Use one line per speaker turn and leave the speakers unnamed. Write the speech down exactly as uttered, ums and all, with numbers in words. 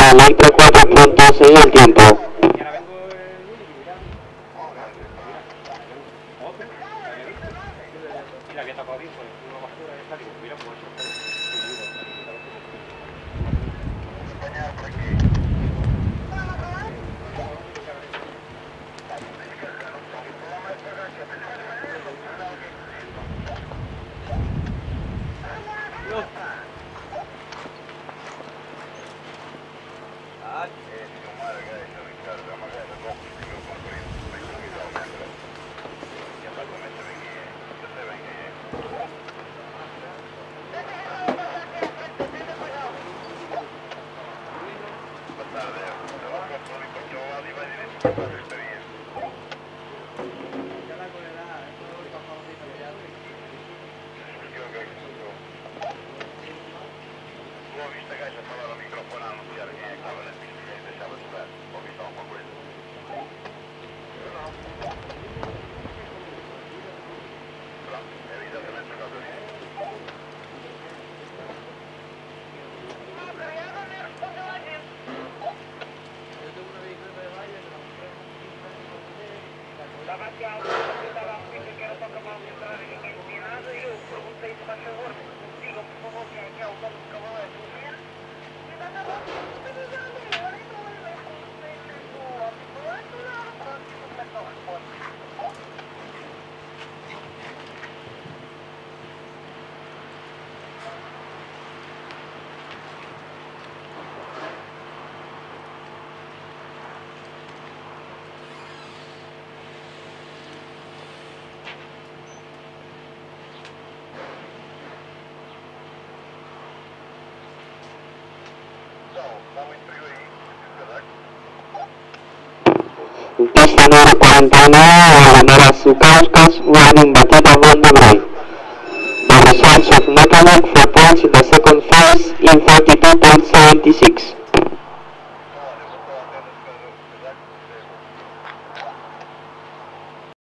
Electra cuatro punto seis el tiempo. Pista número cuarenta y nueve, Alameda Sukauskas, running Batita Wanda Drive. The results of mechanic for points in the second phase in forty-two point seven six.